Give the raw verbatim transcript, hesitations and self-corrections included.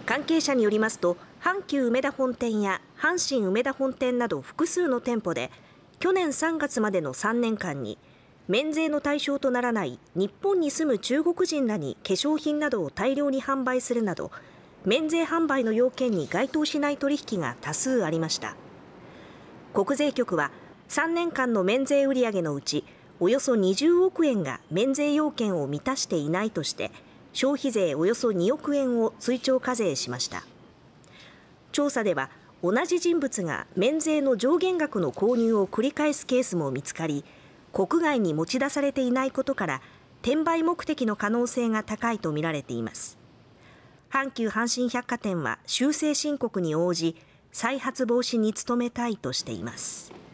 関係者によりますと、阪急梅田本店や阪神梅田本店など複数の店舗で去年さんがつまでのさんねんかんに免税の対象とならない日本に住む中国人らに化粧品などを大量に販売するなど免税販売の要件に該当しない取引が多数ありました。国税局はさんねんかんの免税売上のうちおよそにじゅうおくえんが免税要件を満たしていないとして消費税およそにおくえんを追徴課税しました。調査では同じ人物が免税の上限額の購入を繰り返すケースも見つかり、国外に持ち出されていないことから転売目的の可能性が高いとみられています。阪急阪神百貨店は修正申告に応じ再発防止に努めたいとしています。